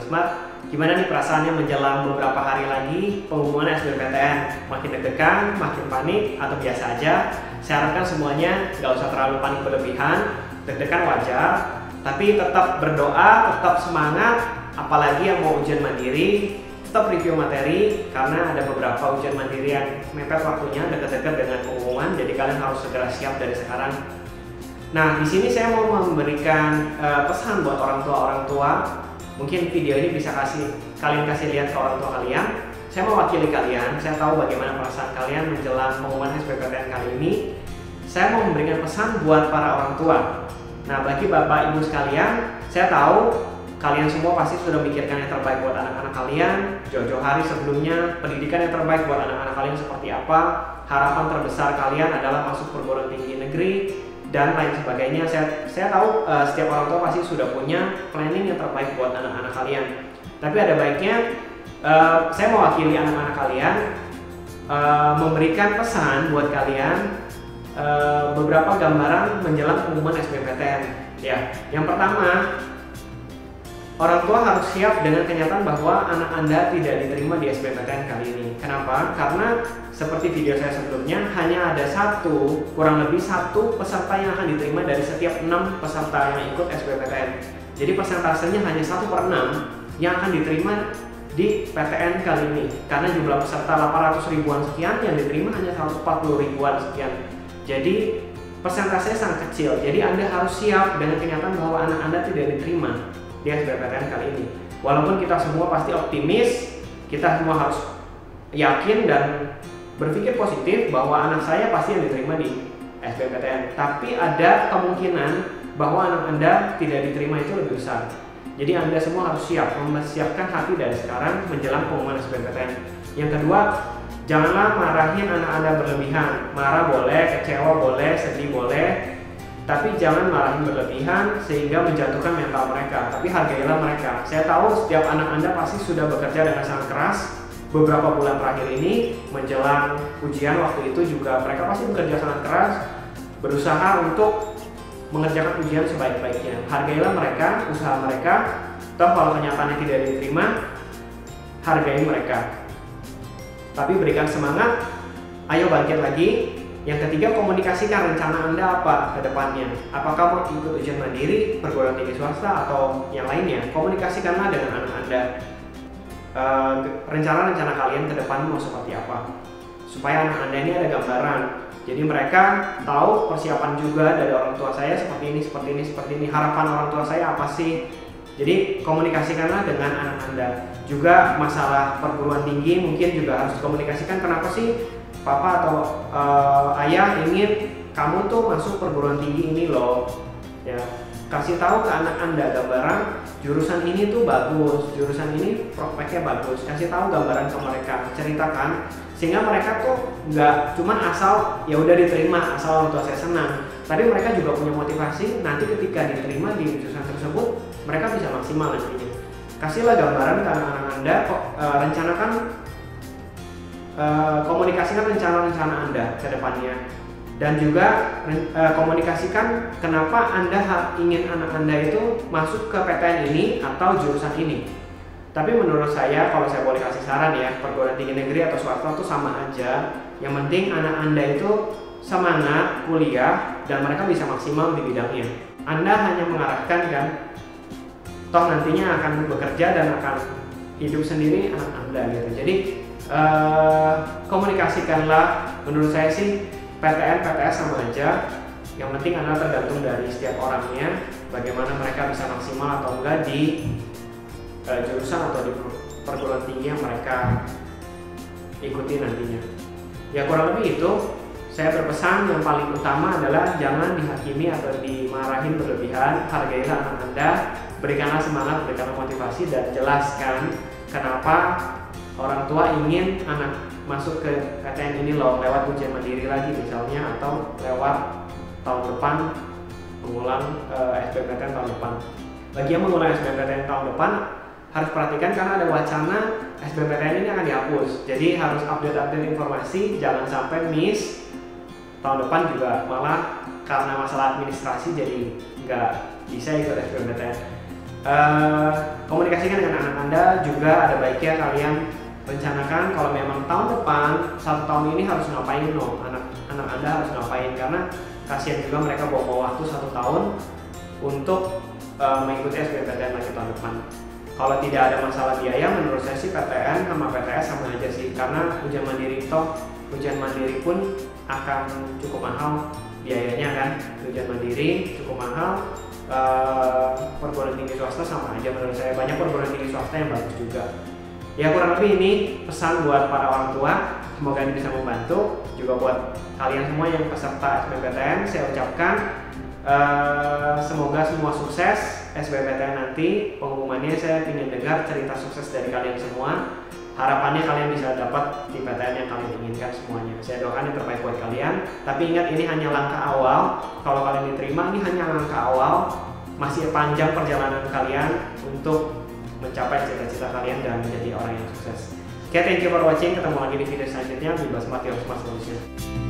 Smart. Gimana nih perasaannya menjelang beberapa hari lagi pengumuman SBMPTN? Makin deg-degan, makin panik, atau biasa aja? Saya harapkan semuanya nggak usah terlalu panik berlebihan. Deg-degan wajar, tapi tetap berdoa, tetap semangat. Apalagi yang mau ujian mandiri, tetap review materi karena ada beberapa ujian mandiri yang mepet waktunya dekat-dekat dengan pengumuman. Jadi kalian harus segera siap dari sekarang. Nah, di sini saya mau memberikan pesan buat orang tua. Mungkin video ini bisa kalian kasih lihat ke orang tua kalian. Saya mewakili kalian, saya tahu bagaimana perasaan kalian menjelang pengumuman SBMPTN kali ini. Saya mau memberikan pesan buat para orang tua. Nah, bagi bapak ibu sekalian, saya tahu kalian semua pasti sudah memikirkan yang terbaik buat anak-anak kalian. Jauh-jauh hari sebelumnya, pendidikan yang terbaik buat anak-anak kalian seperti apa. Harapan terbesar kalian adalah masuk perguruan tinggi negeri dan lain sebagainya. Saya tahu setiap orang tua pasti sudah punya planning yang terbaik buat anak-anak kalian. Tapi ada baiknya saya mewakili anak-anak kalian memberikan pesan buat kalian beberapa gambaran menjelang pengumuman SBMPTN. Ya, yang pertama, orang tua harus siap dengan kenyataan bahwa anak Anda tidak diterima di SBMPTN kali ini. Kenapa? Karena seperti video saya sebelumnya, hanya ada kurang lebih satu peserta yang akan diterima dari setiap 6 peserta yang ikut SBMPTN. Jadi persentasenya hanya 1/6 yang akan diterima di PTN kali ini. Karena jumlah peserta 800 ribuan sekian, yang diterima hanya 140 ribuan sekian. Jadi persentasenya sangat kecil. Jadi Anda harus siap dengan kenyataan bahwa anak Anda tidak diterima di SBMPTN kali ini. Walaupun kita semua pasti optimis, kita semua harus yakin dan berpikir positif bahwa anak saya pasti yang diterima di SBMPTN. Tapi ada kemungkinan bahwa anak Anda tidak diterima itu lebih besar. Jadi Anda semua harus siap, mempersiapkan hati dari sekarang menjelang pengumuman SBMPTN. Yang kedua, janganlah marahin anak Anda berlebihan. Marah boleh, kecewa boleh, sedih boleh, tapi jangan marahin berlebihan sehingga menjatuhkan mental mereka. Tapi hargailah mereka. Saya tahu setiap anak Anda pasti sudah bekerja dengan sangat keras. Beberapa bulan terakhir ini menjelang ujian, waktu itu juga mereka pasti bekerja sangat keras, berusaha untuk mengerjakan ujian sebaik-baiknya. Hargailah mereka, usaha mereka. Toh kalau kenyataannya tidak diterima, hargai mereka. Tapi berikan semangat, ayo bangkit lagi. Yang ketiga, komunikasikan rencana Anda apa ke depannya. Apakah mau ikut ujian mandiri, perguruan tinggi swasta, atau yang lainnya. Komunikasikanlah dengan anak Anda. Rencana-rencana kalian ke depan mau seperti apa, supaya anak Anda ini ada gambaran. Jadi mereka tahu persiapan juga dari orang tua saya seperti ini. Harapan orang tua saya apa sih? Jadi komunikasikanlah dengan anak Anda. Juga masalah perguruan tinggi mungkin juga harus dikomunikasikan. Kenapa sih papa atau ayah ingin kamu tuh masuk perguruan tinggi ini loh? Ya, kasih tahu ke anak Anda gambaran jurusan ini tuh bagus, jurusan ini prospeknya bagus. Kasih tahu gambaran ke mereka, ceritakan sehingga mereka tuh nggak cuman asal ya udah diterima asal orang tua saya senang, tapi mereka juga punya motivasi nanti ketika diterima di jurusan tersebut mereka bisa maksimal nantinya. Kasihlah gambaran ke anak-anak Anda, rencanakan, komunikasikan rencana-rencana Anda ke depannya. Dan juga komunikasikan kenapa Anda ingin anak Anda itu masuk ke PTN ini atau jurusan ini. Tapi menurut saya, kalau saya boleh kasih saran ya, perguruan tinggi negeri atau swasta itu sama aja. Yang penting anak Anda itu semangat kuliah dan mereka bisa maksimal di bidangnya. Anda hanya mengarahkan kan, toh nantinya akan bekerja dan akan hidup sendiri anak Anda gitu. Jadi komunikasikanlah. Menurut saya sih PTN, PTS sama aja. Yang penting adalah tergantung dari setiap orangnya, bagaimana mereka bisa maksimal atau enggak di jurusan atau di perguruan tinggi yang mereka ikuti nantinya. Ya kurang lebih itu. Saya berpesan yang paling utama adalah jangan dihakimi atau dimarahin berlebihan. Hargailah anak Anda, berikanlah semangat, berikanlah motivasi, dan jelaskan kenapa orang tua ingin anak masuk ke PTN ini loh, lewat ujian mandiri lagi misalnya, atau lewat tahun depan mengulang SBMPTN tahun depan. Bagi yang mengulang SBMPTN tahun depan harus perhatikan karena ada wacana SBMPTN ini akan dihapus. Jadi harus update informasi, jangan sampai miss. Tahun depan juga malah karena masalah administrasi jadi nggak bisa ikut SBMPTN. Komunikasikan dengan anak Anda. Juga ada baiknya kalian rencanakan kalau memang tahun depan, 1 tahun ini harus ngapain anak Anda harus ngapain, karena kasihan juga mereka bawa waktu 1 tahun untuk mengikuti SBMPTN lagi tahun depan. Kalau tidak ada masalah biaya, menurut saya sih PTN sama PTS sama aja sih, karena ujian mandiri pun akan cukup mahal biayanya kan. Ujian mandiri cukup mahal, perguruan tinggi swasta sama aja menurut saya. Banyak perguruan tinggi swasta yang bagus juga. Ya kurang lebih ini pesan buat para orang tua, semoga ini bisa membantu. Juga buat kalian semua yang peserta SBMPTN, saya ucapkan semoga semua sukses SBMPTN nanti. Pengumumannya saya ingin dengar cerita sukses dari kalian semua. Harapannya kalian bisa dapat di PTN yang kalian inginkan semuanya. Saya doakan yang terbaik buat kalian. Tapi ingat, ini hanya langkah awal. Kalau kalian diterima, ini hanya langkah awal. Masih panjang perjalanan kalian untuk mencapai cita-cita kalian dan menjadi orang yang sukses. Oke, thank you for watching. Ketemu lagi di video selanjutnya. Be smart, your smart solution.